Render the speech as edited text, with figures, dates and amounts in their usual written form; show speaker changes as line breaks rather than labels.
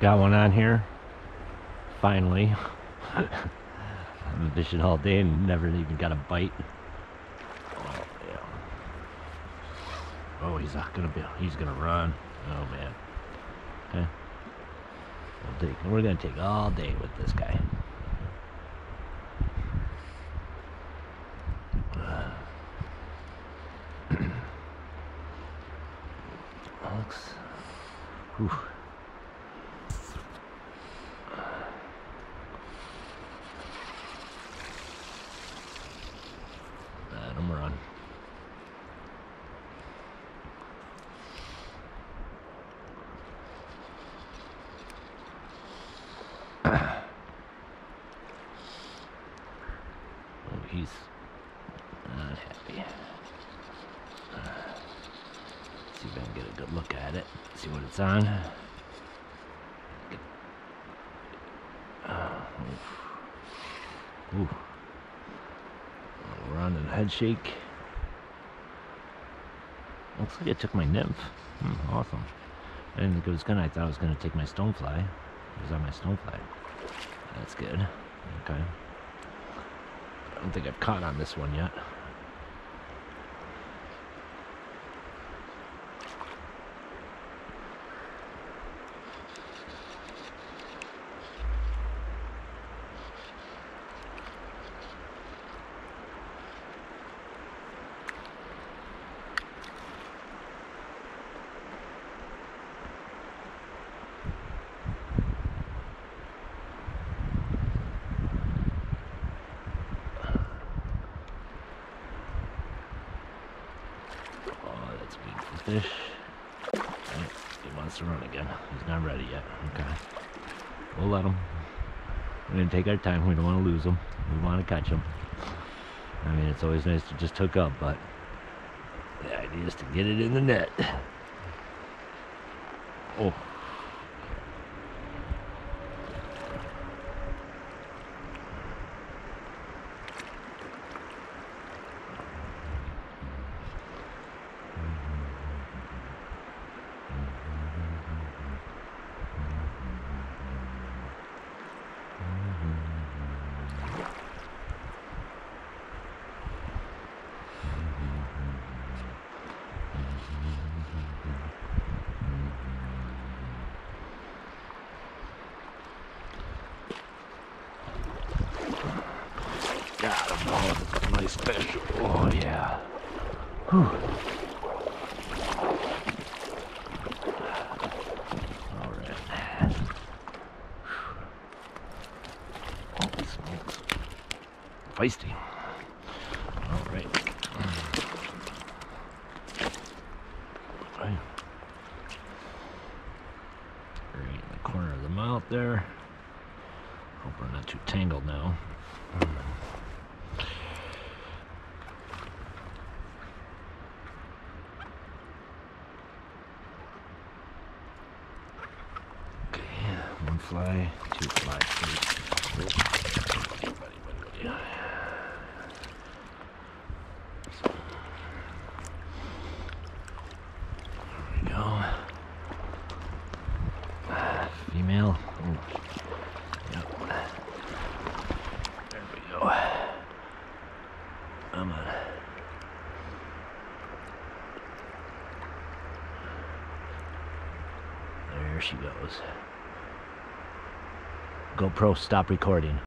Got one on here. Finally. I've been fishing all day and never even got a bite. Oh, yeah. Oh, he's gonna run. Oh man. Okay. We're gonna take all day with this guy. Looks. Whew. Let him run. Oh, he's not happy. See if I can get a good look at it. See what it's on. Ooh. Run and head shake. Looks like it took my nymph. Awesome. I didn't think it was gonna. I thought it was gonna take my stonefly. It was on my stonefly. That's good. Okay. I don't think I've caught on this one yet. Fish. He wants to run again. He's not ready yet. Okay. We'll let him. We're going to take our time. We don't want to lose him. We want to catch him. I mean, it's always nice to just hook up, but the idea is to get it in the net. Oh. Got him. Oh, that's a nice fish. Oh, yeah. Whew. All right. Holy smokes. Feisty. All right. Right in the corner of the mouth there. Hope we're not too tangled now. One fly, two fly, three. There we go. Female. Ooh. Yep. There we go. Come on. There she goes. GoPro, stop recording.